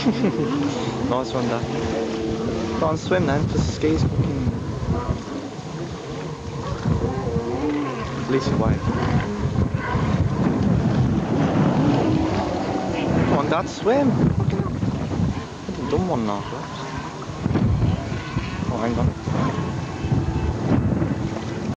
Nice one, Dad. Go on, swim then, because Ski's fucking... At least away. Come on, Dad, swim! Fucking done one now, perhaps. Oh, hang on.